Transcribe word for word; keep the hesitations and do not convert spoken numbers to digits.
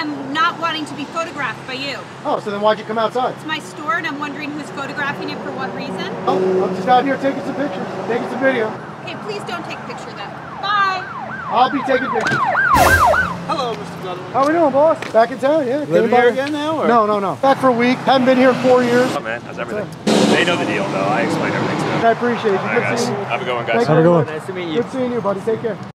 I'm not wanting to be photographed by you. Oh, so then why'd you come outside? It's my store and I'm wondering who's photographing it for what reason. Oh, I'm just out here taking some pictures, taking some video. Okay, please don't take a picture of that. Bye. I'll be taking pictures. Hello, Mister Gutterman. How we doing, boss? Back in town, yeah. Living here again now, or? No, no, no. Back for a week. Haven't been here in four years. Oh man, how's everything? They know the deal though. I explain everything to them. I appreciate you. All right, Good guys. seeing you. Have a good one, guys. Have a good one. Nice to meet you. Good seeing you, buddy. Take care.